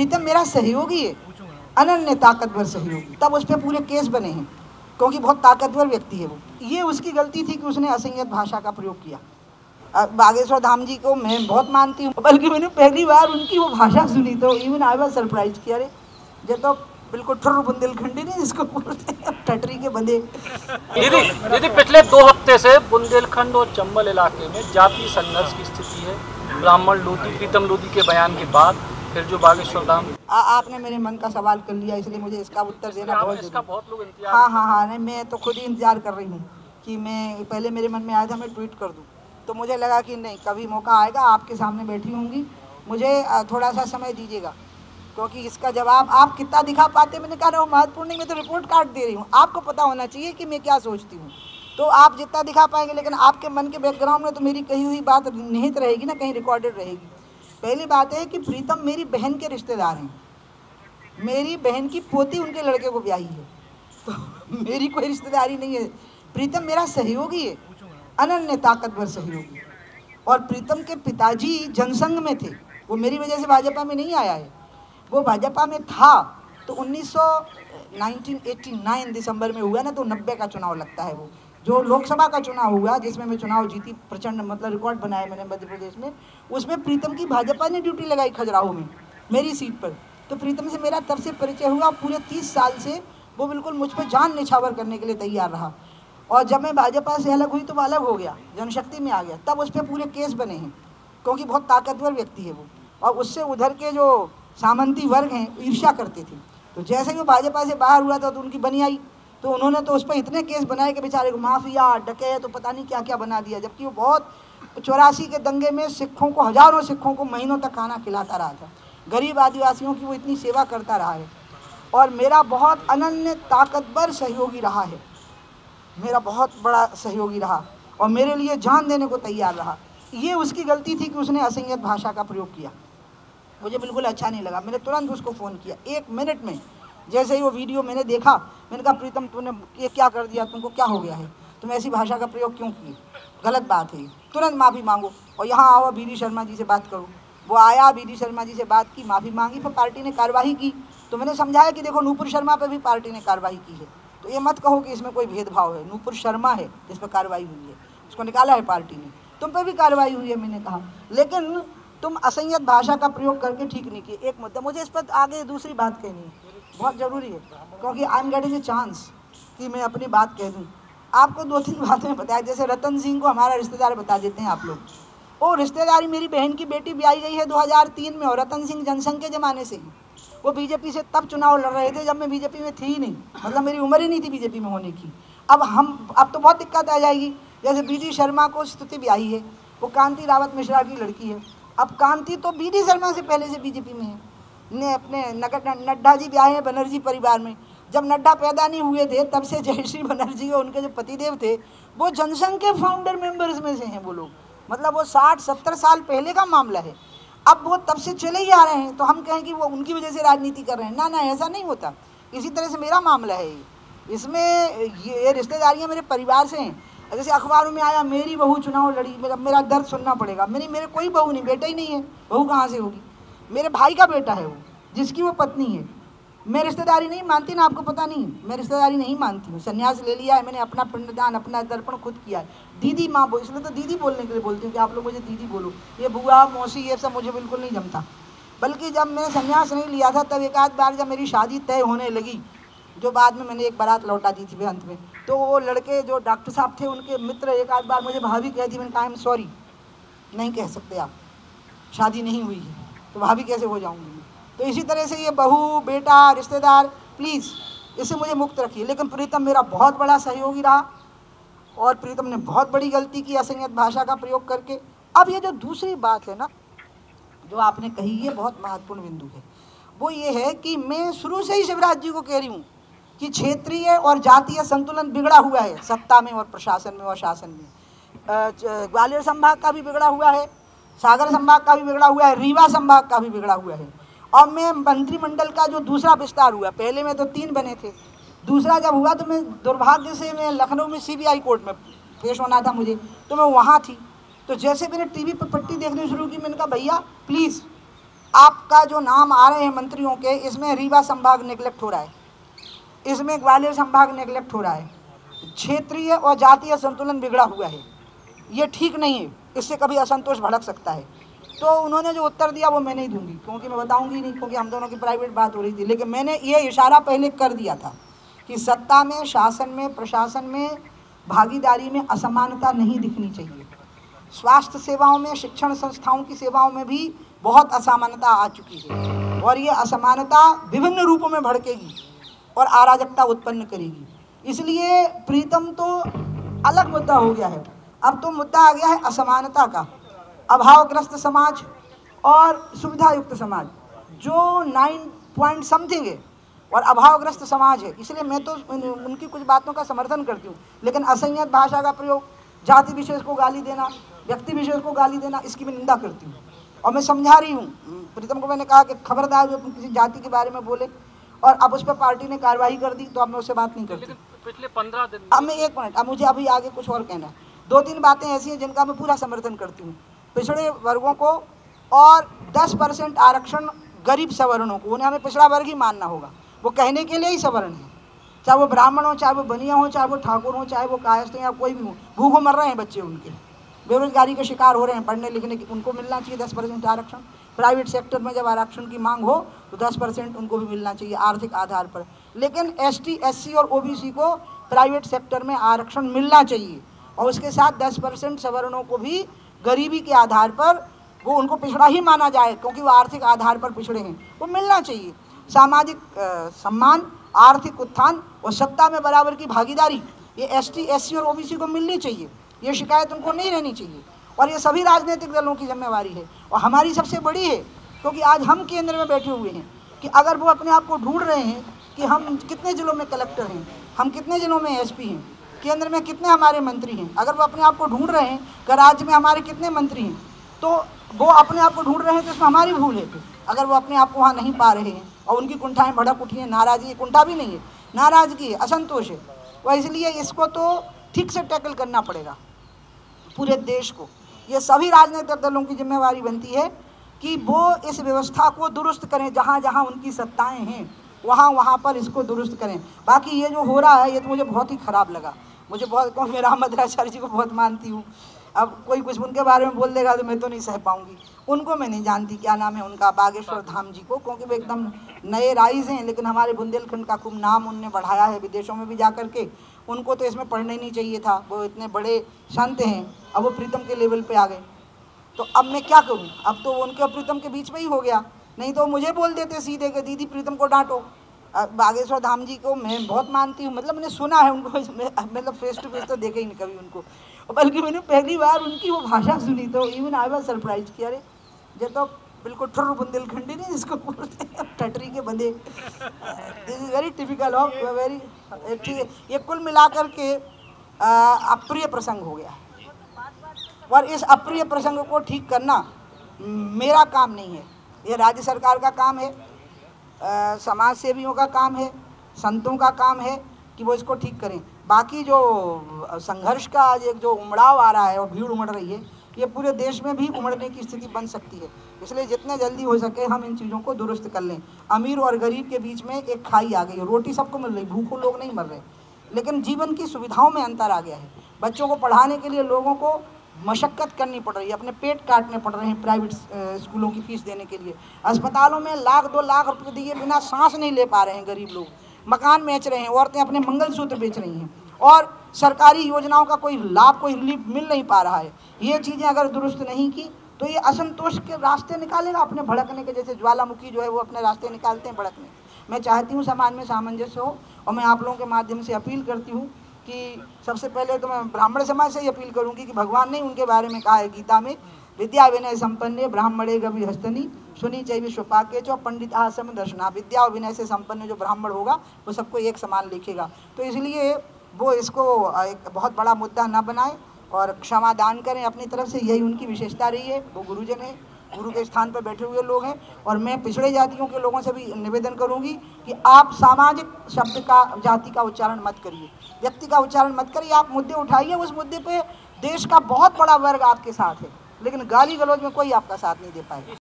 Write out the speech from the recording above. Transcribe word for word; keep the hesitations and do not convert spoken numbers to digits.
प्रीतम मेरा सहयोगी है, अनन्य ताकतवर सहयोगी। तब उस पर पूरे केस बने हैं क्योंकि बहुत ताकतवर व्यक्ति है वो। ये उसकी गलती थी कि उसने असंयत भाषा का प्रयोग किया। बागेश्वर धाम जी को मैं बहुत मानती हूँ, बल्कि मैंने पहली बार उनकी वो भाषा सुनी तो इवन आई वाज सरप्राइज कि अरे ये तो बिल्कुल ठुर्र बुंदेलखंडी नहीं जिसको बोलते हैं टटरी के बंदे। दीदी दीदी पिछले दो हफ्ते से बुंदेलखंड और चंबल इलाके में जातीय संघर्ष की स्थिति है। ब्राह्मण लोधी, प्रीतम लोधी के बयान के बाद फिर जो बागेश्वर धाम। आपने मेरे मन का सवाल कर लिया, इसलिए मुझे इसका उत्तर देना बहुत इसका बहुत लोग इंतजार। हाँ हाँ हाँ नहीं, मैं तो खुद ही इंतजार कर रही हूँ कि मैं पहले मेरे मन में आया था मैं ट्वीट कर दूँ, तो मुझे लगा कि नहीं कभी मौका आएगा, आपके सामने बैठी होंगी, मुझे थोड़ा सा समय दीजिएगा क्योंकि इसका जवाब आप कितना दिखा पाते मैंने कहा वो महत्वपूर्ण नहीं, मैं तो रिपोर्ट कार्ड दे रही हूँ, आपको पता होना चाहिए कि मैं क्या सोचती हूँ, तो आप जितना दिखा पाएंगे, लेकिन आपके मन के बैकग्राउंड में तो मेरी कही हुई बात निहित रहेगी ना, कहीं रिकॉर्डेड रहेगी। पहली बात है कि प्रीतम मेरी बहन के रिश्तेदार हैं, मेरी बहन की पोती उनके लड़के को ब्याही है, तो मेरी कोई रिश्तेदारी नहीं है। प्रीतम मेरा सहयोगी है, अनन्य ताकतवर सहयोगी। और प्रीतम के पिताजी जनसंघ में थे, वो मेरी वजह से भाजपा में नहीं आया है, वो भाजपा में था तो उन्नीस सौ नवासी दिसंबर में हुआ ना, तो नब्बे का चुनाव लगता है वो जो लोकसभा का चुनाव हुआ जिसमें मैं चुनाव जीती, प्रचंड मतलब रिकॉर्ड बनाया मैंने मध्य प्रदेश में, उसमें प्रीतम की भाजपा ने ड्यूटी लगाई खजुराहो में मेरी सीट पर, तो प्रीतम से मेरा तब से परिचय हुआ। पूरे तीस साल से वो बिल्कुल मुझ पर जान निछावर करने के लिए तैयार रहा, और जब मैं भाजपा से अलग हुई तो वो अलग हो गया, जनशक्ति में आ गया, तब उस पर पूरे केस बने हैं क्योंकि बहुत ताकतवर व्यक्ति है वो, और उससे उधर के जो सामंती वर्ग हैं ईर्ष्या करते थे, तो जैसे ही वो भाजपा से बाहर हुआ था तो उनकी बनी आई, तो उन्होंने तो उस पर इतने केस बनाए कि बेचारे को माफिया डकैत तो पता नहीं क्या क्या बना दिया, जबकि वो बहुत चौरासी के दंगे में सिखों को, हजारों सिखों को महीनों तक खाना खिलाता रहा था, गरीब आदिवासियों की वो इतनी सेवा करता रहा है, और मेरा बहुत अनन्य ताकतवर सहयोगी रहा है, मेरा बहुत बड़ा सहयोगी रहा और मेरे लिए जान देने को तैयार रहा। ये उसकी गलती थी कि उसने असंयत भाषा का प्रयोग किया, मुझे बिल्कुल अच्छा नहीं लगा। मैंने तुरंत उसको फ़ोन किया, एक मिनट में जैसे ही वो वीडियो मैंने देखा, मैंने कहा प्रीतम तूने ये क्या कर दिया, तुमको क्या हो गया है, तुम ऐसी भाषा का प्रयोग क्यों किए, गलत बात है, तुरंत माफ़ी मांगो और यहाँ आओ बी डी शर्मा जी से बात करो। वो आया, बी डी शर्मा जी से बात की, माफ़ी मांगी, फिर पार्टी ने कार्रवाई की, तो मैंने समझाया कि देखो नूपुर शर्मा पर भी पार्टी ने कार्रवाई की है, तो ये मत कहो कि इसमें कोई भेदभाव है, नूपुर शर्मा है जिस पर कार्रवाई हुई है, उसको निकाला है पार्टी ने, तुम पर भी कार्रवाई हुई है, मैंने कहा, लेकिन तुम असंयत भाषा का प्रयोग करके ठीक नहीं किए। एक मुद्दा मुझे इस पर आगे दूसरी बात कहनी है, बहुत ज़रूरी है, क्योंकि I am getting a chance कि मैं अपनी बात कह दूँ। आपको दो तीन बातें बताया, जैसे रतन सिंह को हमारा रिश्तेदार बता देते हैं आप लोग, वो रिश्तेदारी मेरी बहन की बेटी ब्याही गई है दो हज़ार तीन में, और रतन सिंह जनसंघ के ज़माने से हैं, वो बीजेपी से तब चुनाव लड़ रहे थे जब मैं बीजेपी में थी ही नहीं, मतलब मेरी उम्र ही नहीं थी बीजेपी में होने की। अब हम अब तो बहुत दिक्कत आ जाएगी, जैसे बी डी शर्मा को स्तुति ब्याही है, वो कांति रावत मिश्रा की लड़की है, अब कांति तो बी डी शर्मा से पहले से बीजेपी में है, ने अपने नड्डा जी ब्याहे हैं बनर्जी परिवार में, जब नड्डा पैदा नहीं हुए थे तब से जयश्री बनर्जी और उनके जो पतिदेव थे वो जनसंघ के फाउंडर मेंबर्स में से हैं वो लोग, मतलब वो साठ सत्तर साल पहले का मामला है, अब वो तब से चले ही आ रहे हैं, तो हम कहें कि वो उनकी वजह से राजनीति कर रहे हैं, ना ना ऐसा नहीं होता। इसी तरह से मेरा मामला है, इसमें ये रिश्तेदारियाँ मेरे परिवार से हैं, जैसे अखबारों में आया मेरी बहू चुनाव लड़ी, मेरा मेरा दर्द सुनना पड़ेगा, मेरी मेरे कोई बहू नहीं, बेटा ही नहीं है, बहू कहाँ से होगी, मेरे भाई का बेटा है वो, जिसकी वो पत्नी है। मैं रिश्तेदारी नहीं मानती ना, आपको पता नहीं, मैं रिश्तेदारी नहीं मानती हूँ, संन्यास ले लिया है मैंने, अपना पिंडदान अपना तर्पण खुद किया है। दीदी माँ बोल, इसलिए तो दीदी बोलने के लिए बोलती हूँ कि आप लोग मुझे दीदी बोलो, ये बुआ मौसी ये सब मुझे बिल्कुल नहीं जमता। बल्कि जब मैंने संन्यास नहीं लिया था तब एक आध बार जब मेरी शादी तय होने लगी, जो बाद में मैंने एक बारात लौटा दी थी अंत में, तो वो लड़के जो डॉक्टर साहब थे उनके मित्र एक आध बार मुझे भाभी कहती, मैंने कहा आई एम सॉरी, नहीं कह सकते आप, शादी नहीं हुई है तो भाभी कैसे हो जाऊँगी। तो इसी तरह से ये बहू बेटा रिश्तेदार प्लीज़ इससे मुझे मुक्त रखिए। लेकिन प्रीतम मेरा बहुत बड़ा सहयोगी रहा और प्रीतम ने बहुत बड़ी गलती की असंयत भाषा का प्रयोग करके। अब ये जो दूसरी बात है ना जो आपने कही, ये बहुत महत्वपूर्ण बिंदु है, वो ये है कि मैं शुरू से ही शिवराज जी को कह रही हूँ कि क्षेत्रीय और जातीय संतुलन बिगड़ा हुआ है सत्ता में और प्रशासन में और शासन में। ग्वालियर संभाग का भी बिगड़ा हुआ है, सागर संभाग का भी बिगड़ा हुआ है, रीवा संभाग का भी बिगड़ा हुआ है। और मैं मंत्रिमंडल का जो दूसरा विस्तार हुआ, पहले में तो तीन बने थे, दूसरा जब हुआ तो मैं दुर्भाग्य से मैं लखनऊ में सीबीआई कोर्ट में पेश होना था मुझे, तो मैं वहाँ थी। तो जैसे मैंने टीवी पर पट्टी देखनी शुरू की, मैंने कहा भैया प्लीज़ आपका जो नाम आ रहे हैं मंत्रियों के, इसमें रीवा संभाग नेग्लेक्ट हो रहा है, इसमें ग्वालियर संभाग नेग्लेक्ट हो रहा है, क्षेत्रीय और जातीय संतुलन बिगड़ा हुआ है, ये ठीक नहीं है, इससे कभी असंतोष भड़क सकता है। तो उन्होंने जो उत्तर दिया वो मैं नहीं दूंगी, क्योंकि मैं बताऊंगी नहीं, क्योंकि हम दोनों की प्राइवेट बात हो रही थी। लेकिन मैंने ये इशारा पहले कर दिया था कि सत्ता में, शासन में, प्रशासन में, भागीदारी में असमानता नहीं दिखनी चाहिए। स्वास्थ्य सेवाओं में, शिक्षण संस्थाओं की सेवाओं में भी बहुत असमानता आ चुकी है, और ये असमानता विभिन्न रूपों में भड़केगी और अराजकता उत्पन्न करेगी। इसलिए प्रीतम तो अलग मुद्दा हो गया है, अब तो मुद्दा आ गया है असमानता का। अभावग्रस्त समाज और सुविधायुक्त समाज, जो नाइन पॉइंट समथिंग है, और अभावग्रस्त समाज है। इसलिए मैं तो उनकी कुछ बातों का समर्थन करती हूँ, लेकिन असंयत भाषा का प्रयोग, जाति विशेष को गाली देना, व्यक्ति विशेष को गाली देना, इसकी मैं निंदा करती हूँ। और मैं समझा रही हूँ प्रीतम को, मैंने कहा कि खबरदार जो तुम किसी जाति के बारे में बोले, और अब उस पर पार्टी ने कार्रवाई कर दी, तो अब मैं उससे बात नहीं करती। पिछले पंद्रह दिन अब मैं एक मिनट, अब मुझे अभी आगे कुछ और कहना है। दो तीन बातें ऐसी हैं जिनका मैं पूरा समर्थन करती हूँ। पिछड़े वर्गों को और दस परसेंट आरक्षण गरीब सवर्णों को, उन्हें हमें पिछड़ा वर्ग ही मानना होगा, वो कहने के लिए ही सवर्ण है, चाहे वो ब्राह्मण हो, चाहे वो बनिया हो, चाहे वो ठाकुर हो, चाहे वो कायस्थ या कोई भी हो। भूखों मर रहे हैं बच्चे, उनके बेरोजगारी के शिकार हो रहे हैं, पढ़ने लिखने की, उनको मिलना चाहिए दस परसेंट आरक्षण। प्राइवेट सेक्टर में जब आरक्षण की मांग हो तो दस परसेंट उनको भी मिलना चाहिए आर्थिक आधार पर। लेकिन एस टी, एस सी और ओ बी सी को प्राइवेट सेक्टर में आरक्षण मिलना चाहिए, और उसके साथ दस परसेंट सवर्णों को भी गरीबी के आधार पर, वो उनको पिछड़ा ही माना जाए क्योंकि वो आर्थिक आधार पर पिछड़े हैं, वो मिलना चाहिए। सामाजिक सम्मान, आर्थिक उत्थान और सत्ता में बराबर की भागीदारी, ये एस टी, एस सी और ओ बी सी को मिलनी चाहिए, ये शिकायत उनको नहीं रहनी चाहिए। और ये सभी राजनीतिक दलों की जिम्मेवारी है, और हमारी सबसे बड़ी है, क्योंकि आज हम केंद्र में बैठे हुए हैं, कि अगर वो अपने आप को ढूंढ रहे हैं कि हम कितने जिलों में कलेक्टर हैं, हम कितने जिलों में एस पी हैं, केंद्र में कितने हमारे मंत्री हैं, अगर वो अपने आप को ढूंढ रहे हैं कि राज्य में हमारे कितने मंत्री हैं, तो वो अपने आप को ढूंढ रहे हैं, तो इसमें हमारी भूल है। अगर वो अपने आप को वहाँ नहीं पा रहे हैं और उनकी कुंठाएं भड़क उठी हैं, नाराज़गी, कुंठा भी नहीं है, नाराज़गी है, असंतोष है, वह इसलिए इसको तो ठीक से टैकल करना पड़ेगा पूरे देश को। ये सभी राजनीतिक दलों की जिम्मेवारी बनती है कि वो इस व्यवस्था को दुरुस्त करें, जहाँ जहाँ उनकी सत्ताएं हैं वहाँ वहाँ पर इसको दुरुस्त करें। बाकी ये जो हो रहा है, ये तो मुझे बहुत ही ख़राब लगा, मुझे बहुत, क्योंकि मैं रामभद्राचार्य जी को बहुत मानती हूँ। अब कोई कुछ उनके बारे में बोल देगा तो मैं तो नहीं सह पाऊँगी। उनको मैं नहीं जानती, क्या नाम है उनका, बागेश्वर धाम जी को, क्योंकि वो एकदम नए राइज हैं, लेकिन हमारे बुंदेलखंड का खूब नाम उनने बढ़ाया है विदेशों में भी जा कर के। उनको तो इसमें पढ़ना ही नहीं चाहिए था, वो इतने बड़े संत हैं, अब वो प्रीतम के लेवल पे आ गए। तो अब मैं क्या करूं, अब तो उनके और प्रीतम के बीच में ही हो गया, नहीं तो मुझे बोल देते सीधे कि दीदी प्रीतम को डांटो। बागेश्वर धाम जी को मैं बहुत मानती हूँ, मतलब मैंने सुना है उनको, मतलब फेस टू फेस तो देखे ही नहीं कभी उनको, बल्कि मैंने पहली बार उनकी वो भाषा सुनी तो इवन आई वाज सरप्राइज कि अरे ये तो बिल्कुल ठुर्र बुंदेलखंडी नहीं इसको बोलते हैं, टटरी के बंदे। This is very typical of very, ठीक है। ये कुल मिलाकर के अप्रिय प्रसंग हो गया, और इस अप्रिय प्रसंग को ठीक करना मेरा काम नहीं है, ये राज्य सरकार का काम है, आ, समाज सेवियों का काम है, संतों का काम है कि वो इसको ठीक करें। बाकी जो संघर्ष का आज एक जो उमड़ाव आ रहा है और भीड़ उमड़ रही है, ये पूरे देश में भी उमड़ने की स्थिति बन सकती है। इसलिए जितने जल्दी हो सके हम इन चीज़ों को दुरुस्त कर लें। अमीर और गरीब के बीच में एक खाई आ गई है, रोटी सबको मिल रही, भूखों लोग नहीं मर रहे, लेकिन जीवन की सुविधाओं में अंतर आ गया है। बच्चों को पढ़ाने के लिए लोगों को मशक्क़त करनी पड़ रही है, अपने पेट काटने पड़ रहे हैं प्राइवेट स्कूलों की फीस देने के लिए। अस्पतालों में लाख दो लाख रुपये दिए बिना सांस नहीं ले पा रहे हैं गरीब लोग, मकान बेच रहे हैं, औरतें अपने मंगलसूत्र बेच रही हैं, और सरकारी योजनाओं का कोई लाभ, कोई रिलीफ मिल नहीं पा रहा है। ये चीज़ें अगर दुरुस्त नहीं की तो ये असंतोष के रास्ते निकालेगा, अपने भड़कने के, जैसे ज्वालामुखी जो है वो अपने रास्ते निकालते हैं भड़कने। मैं चाहती हूँ समाज में सामंजस्य हो, और मैं आप लोगों के माध्यम से अपील करती हूँ कि सबसे पहले तो मैं ब्राह्मण समाज से ही अपील करूँगी कि भगवान ने उनके बारे में कहा है गीता में, विद्या विनय संपन्ने ब्राह्मणे गवि हस्तनी सुनी चै विश्वपाके चौ पंडित आसम दर्शना। विद्या और विनय से संपन्न जो ब्राह्मण होगा वो सबको एक समान लिखेगा। तो इसलिए वो इसको एक बहुत बड़ा मुद्दा ना बनाए और क्षमा दान करें अपनी तरफ से, यही उनकी विशेषता रही है। वो गुरुजन है, गुरु के स्थान पर बैठे हुए लोग हैं, और मैं पिछड़े जातियों के लोगों से भी निवेदन करूंगी कि आप सामाजिक शब्द का, जाति का उच्चारण मत करिए, व्यक्ति का उच्चारण मत करिए। आप मुद्दे उठाइए, उस मुद्दे पे देश का बहुत बड़ा वर्ग आपके साथ है, लेकिन गाली गलौज में कोई आपका साथ नहीं दे पाएगा।